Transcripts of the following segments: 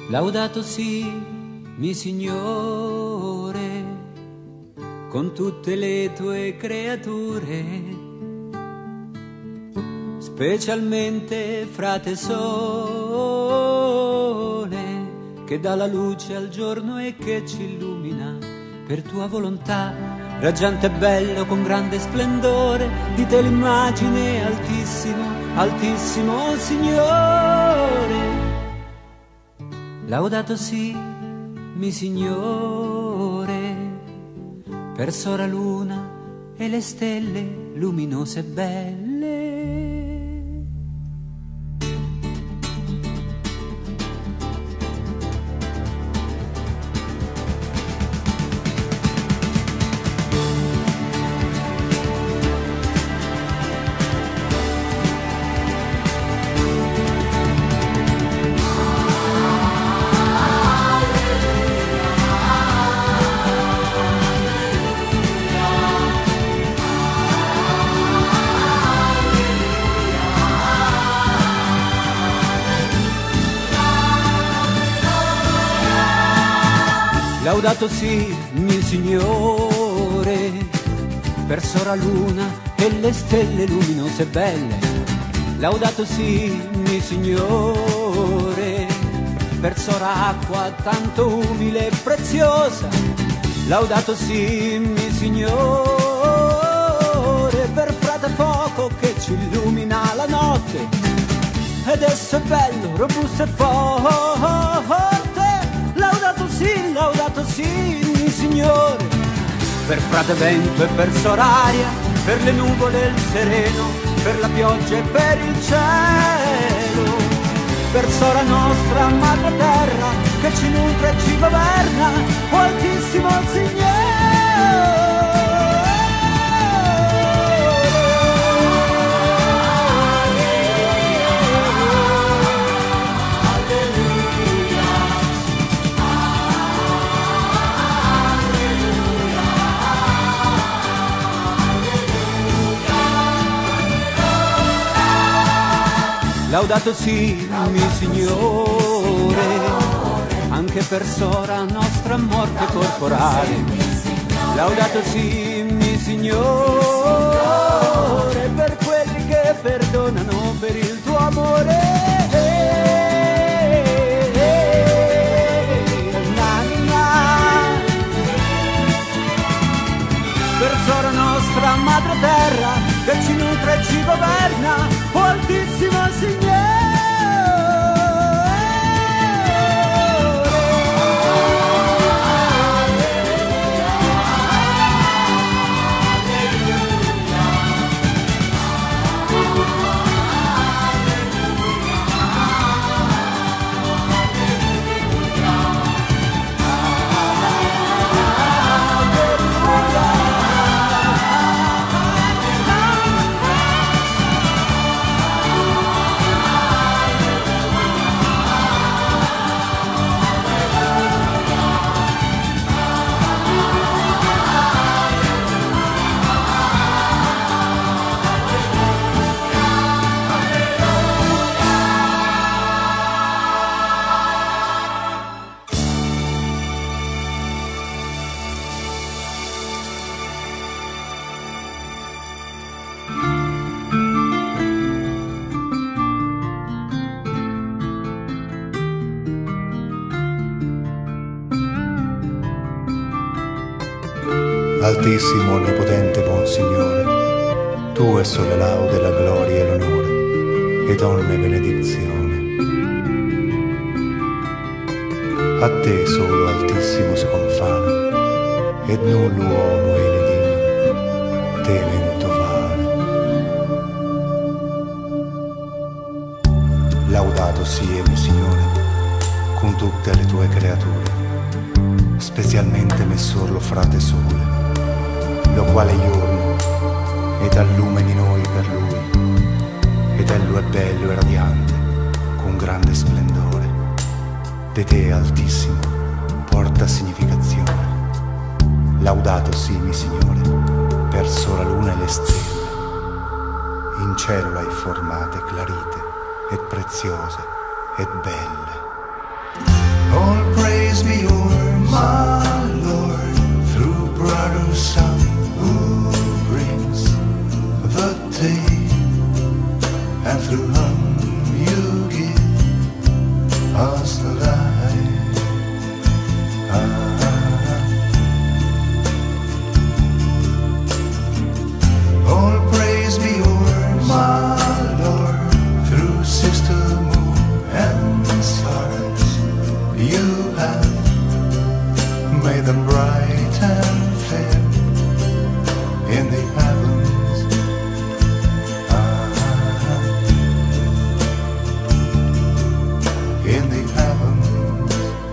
Laudato si, mi Signore, con tutte le tue creature, specialmente frate sole, che dà la luce al giorno e che ci illumina per tua volontà. Raggiante e bello con grande splendore, di te l'immagine altissimo, altissimo Signore. Laudato si, mi Signore, per sora luna e le stelle luminose e belle. Laudato si, mio Signore, per sora luna e le stelle luminose e belle. Laudato si, mio Signore, per sora acqua tanto umile e preziosa. Laudato si, mio Signore, per frate fuoco che ci illumina la notte. Ed esso è bello, robusto e forte. Laudato sì, mio Signore, per frate vento e per soraria, per le nuvole e il sereno, per la pioggia e per il cielo, per sora nostra madre terra, che ci nutre e ci governa, o altissimo Signore. Laudato si, mio Signore, anche per sora nostra morte corporale. Laudato si, mio Signore, per quelli che perdonano per il tuo amore. Per sora nostra madre terra, che ci nutre e ci governa, o altissimo Signore. Altissimo, onnipotente, buon Signore, tu è sole laude, la gloria e l'onore, ed onne benedizione. A te solo altissimo si confana, ed null'uomo è digno, te vento vale. Laudato sia, mio Signore, con tutte le tue creature, specialmente messor lo frate sole, lo quale giorno ed allumeni noi per lui, ed ello è bello e radiante, con grande splendore. De te altissimo porta significazione. Laudato sii, mio Signore, per sola luna e le stelle. In cielo l'hai formate clarite, ed preziose, ed belle. praise be o'er my Lord, through bright or sun, who brings the day, and through whom you give us the light. All praise be o'er my Lord, through sister moon and stars. You have made them bright and fair in the heavens. In the heavens.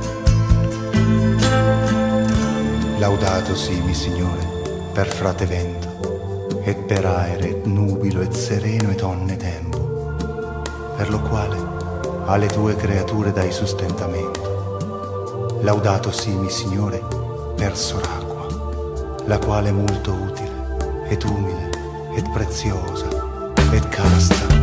Laudato simi, Signore, per frate vento, et per aere, et nubilo, et sereno, et onne tempo, per lo quale alle tue creature dai sustentamento. Laudato simi, Signore, per soracqua, la quale è molto utile, et umile, et preziosa, et casta,